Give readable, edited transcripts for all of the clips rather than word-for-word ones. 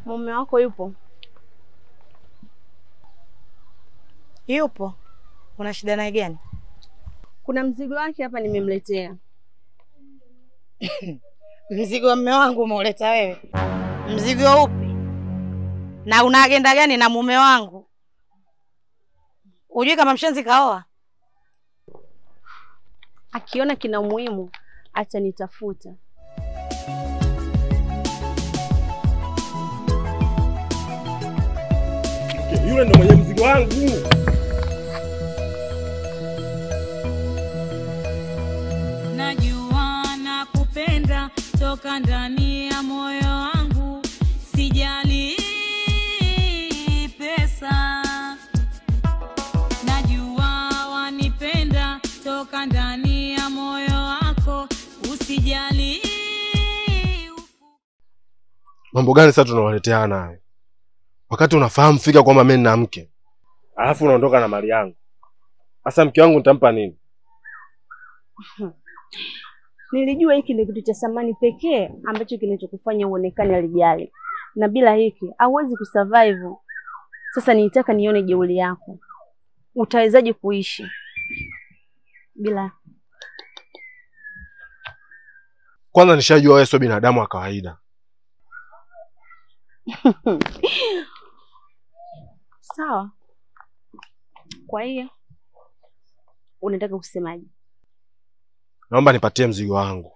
Mume wako yupo? Yupo. Una shida naye gani? Kuna mzigo wake hapa nimemletea. Mzigo wa mume wangu umeuleta wewe? Mzigo upi? Na una agenda gani na mume wangu? Unajua kama mshenzi kaoa? Akiona kina umuhimu acha nitafuta. Yule ndo mwenye mzigo wangu. Najua nakupenda toka ndani ya moyo wangu, sijali pesa. Najua wanipenda toka ndani ya moyo wako, usijali. Mambo gani sasa tunawaletea naye? Wakati unafahamu fika kwamba mimi nina mke. Alafu unaondoka na mali yangu. Sasa mke wangu nitampa nini? Nilijua hiki ndio kitu cha thamani pekee ambacho kinachokufanya uonekane alijali. Na bila hiki hauwezi kusurvive. Sasa nitaka nione jeuri yako. Utawezaje kuishi bila? Kwanza nishajua wewe sio binadamu wa kawaida. Sawa. Kwa hiyo unataka kusemaje? Naomba nipatie mzigo wangu.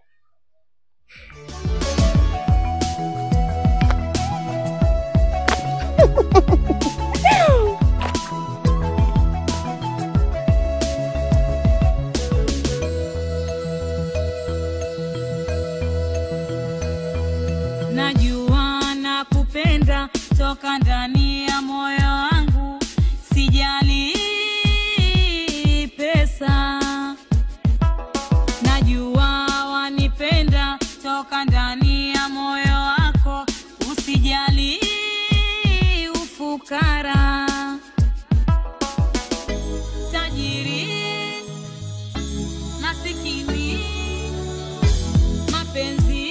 Najua nakupenda toka ndani ya moyo wangu, sijali pesa. Najua wanipenda toka ndani ya moyo wako, usijali ufukara. Tajiri masikini, mapenzi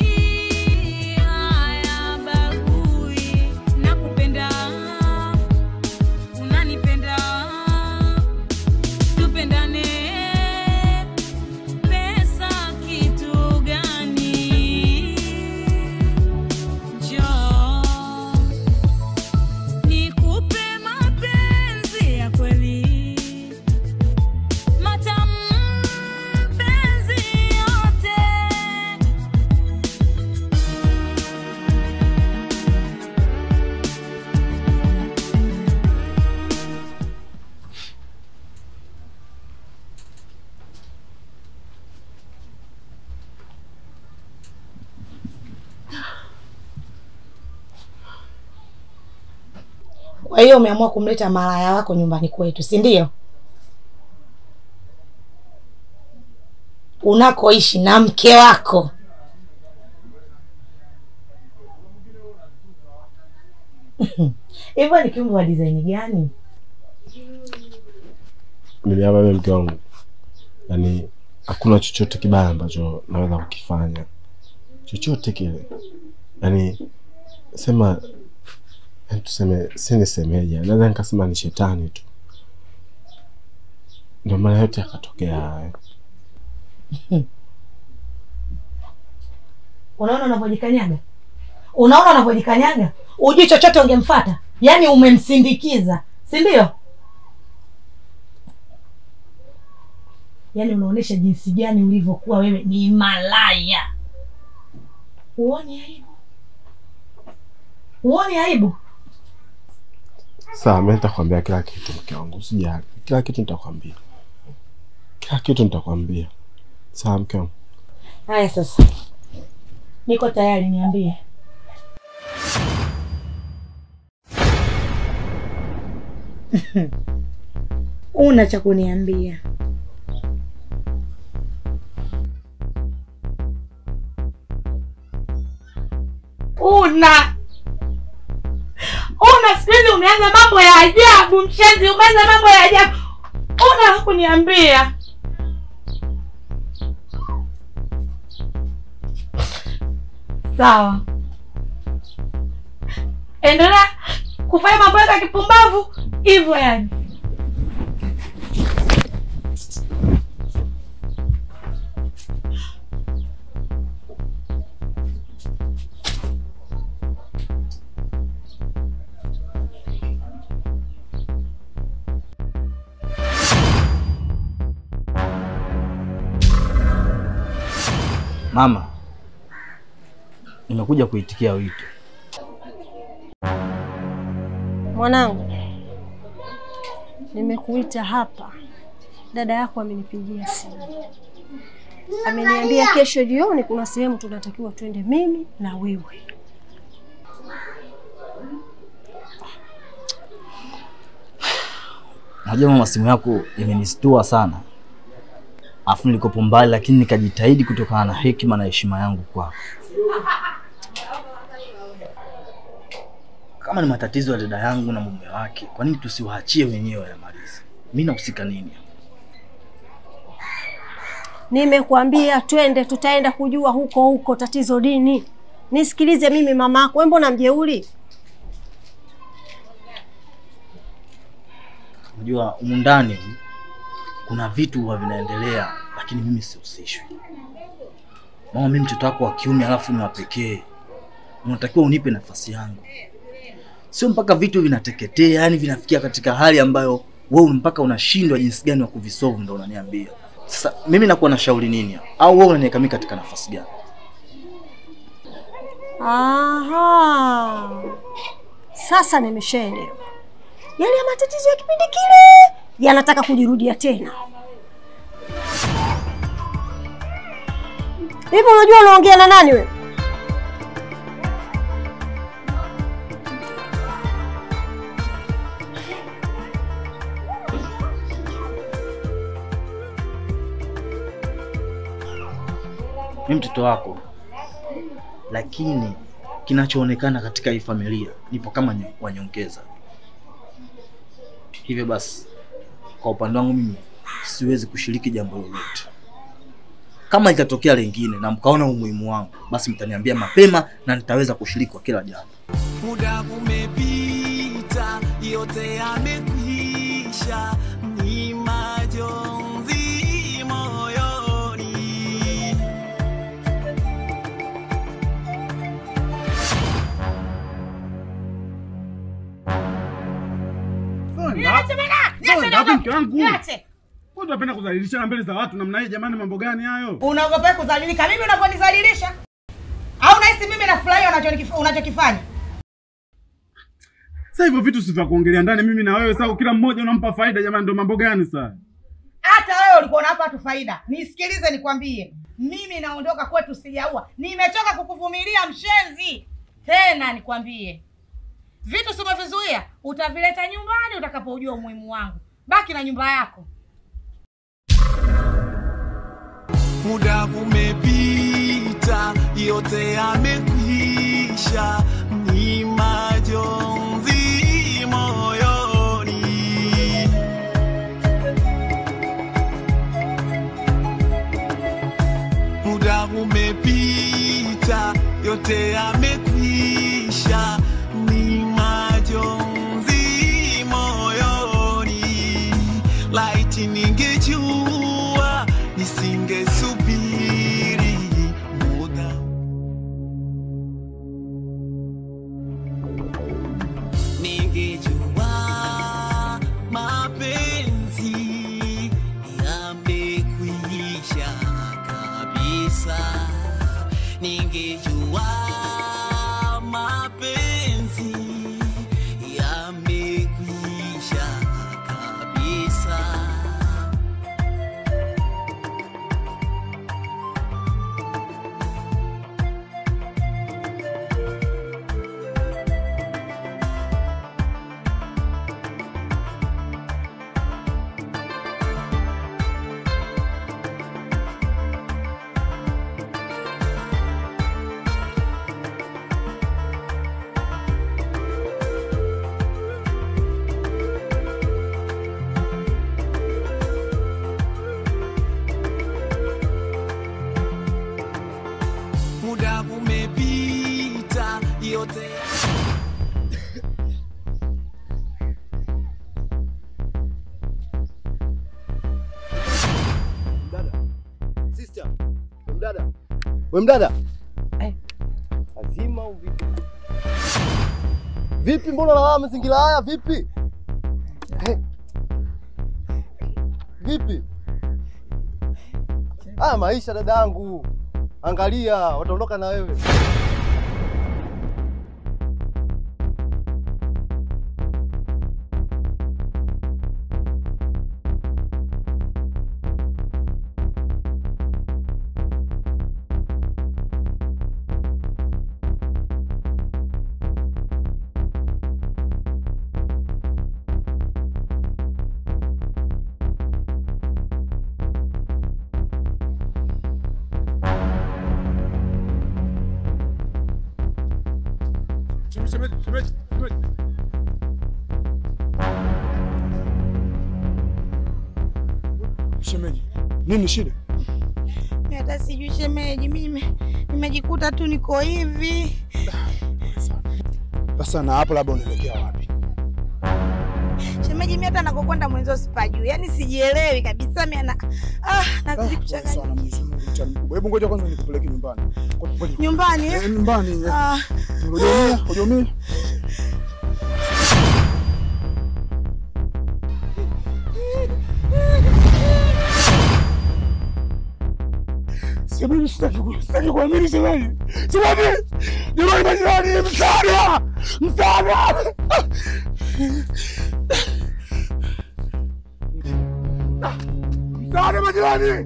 haya bagui. Nakupenda, unanipenda, tupendane. Pesa kitu gani? Njoo nikupe mapenzi ya kweli, matamu penzi yote. Kwa hiyo umeamua kumleta malaya wako nyumbani kwetu, si ndio? Unakoishi na mke wako. Hivyo ni kiumbe wa design gani? Mimi hapa mke wangu. Yaani hakuna chochote kibaya ambacho naweza kukifanya. Chochote kile. Yaani sema tuseme sinisemeje. Naweza nikasema ni shetani tu. Ndio maana yote yakatokea haya. Unaona unavojikanyaga? Unaona unavojikanyaga? Ujui chochote ungemfuata. Yaani umemsindikiza, si ndio? Yaani unaonesha jinsi gani ulivyokuwa wewe ni malaya. Uone aibu? Uone aibu? Sawa, mimi nitakwambia kila kitu mke wangu, usijali. Kila kitu nitakwambia. Kila kitu nitakwambia. Sawa mke wangu. Haya sasa. Niko tayari, niambie. Una cha kuniambia? Una siku hizi umeanza mambo ya ajabu, mshenzi, umeanza mambo ya ajabu. Una kuniambia? Sawa. endelea kufanya mambo yako ya kipumbavu hivyo yani. Mama, nimekuja kuitikia wito. Mwanangu, nimekuita hapa. Dada yako amenipigia simu. Ameniambia kesho jioni kuna sehemu tunatakiwa twende mimi na wewe. Unajua mama, simu yako imenistua sana. Afu nilikopo mbali lakini nikajitahidi kutokana na hekima na heshima yangu kwako. Kama ni matatizo ya dada yangu na mume wake, kwa nini tusiwaachie wenyewe yamalize? Mimi nahusika nini? Nimekuambia twende, tutaenda kujua huko tatizo dini. Nisikilize mimi mamako, wewe mbona mjeuri? Unajua humu ndani kuna vitu huwa vinaendelea lakini mimi sihusishwi. Mama, mimi mtoto wako wa kiume alafu ni wa pekee. Unatakiwa unipe nafasi yangu. Sio mpaka vitu vinateketea, yani vinafikia katika hali ambayo wewe mpaka unashindwa jinsi gani wa kuvisolve ndio unaniambia. Sasa mimi nakuwa na shauri nini? Au wewe unaniweka mimi katika nafasi gani? Aha. Sasa nimeshaelewa. Yale ya matatizo ya kipindi kile yanataka kujirudia tena. Hivi unajua unaongea na nani wewe? Mimi mtoto wako. Lakini kinachoonekana katika hii familia nipo kama wanyongeza. Hivyo basi kwa upande wangu mimi siwezi kushiriki jambo lolote. Kama itatokea lingine na mkaona umuhimu wangu, basi mtaniambia mapema na nitaweza kushiriki kwa kila jambo. Muda umepita, yote yamekwisha, ni majonzi moyoni. Niache. Wewe unapenda kudhalilisha mbele za watu namna hii jamani, mambo gani hayo? Unaogopa kudhalilika mimi unaponidhalilisha? Au unahisi mimi nafurahi unachokifanya? Sasa hivyo vitu sivyo kuongelea ndani mimi na wewe, sasa kila mmoja unampa faida jamani, ndio mambo gani sasa? Hata wewe ulikuwa unapa tu faida. Nisikilize nikwambie. Mimi naondoka kwetu sijaua. Nimechoka kukuvumilia mshenzi. Tena nikwambie. Vitu simevizuia, utavileta nyumbani utakapojua umuhimu wangu. Baki na nyumba yako. Muda umepita, yote yamekwisha, ni majonzi moyoni. Muda umepita, yote yamekwisha, ni majonzi moyoni. Laiti ningejua nisingesubiri muda. Ningejua mapenzi yamekwisha kabisa. Ningejua mapenzi yamekwisha kabisa. Muda umepita, yote Wewe mdada? Lazima vipi? Vipi mbona lawama mazingira haya vipi? Vipi? Maisha dadangu. Angalia, wataondoka na wewe. Shemeji, nini shida? Mimi hata sijui shemeji, mimi nimejikuta tu niko hivi. Sasa na hapo labda unaelekea wapi? Shemeji, mimi hata nakokwenda mwenzo sipajui. Yaani sijielewi kabisa mimi nazidi kuchanganya. Sana Mwenyezi Mungu mcha mkubwa. Hebu ngoja kwanza nikupeleke nyumbani. Nyumbani? Nyumbani. Hujumia. Jamani, sitaki kuamini jamani. Jamani majirani, msaada! Msaada! Msaada majirani!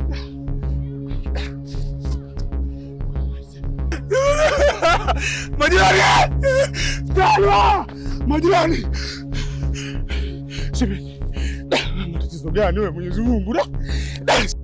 Majirani! Msaada! Majirani! Shemeji, matatizo gani wewe Mwenyezi Mungu?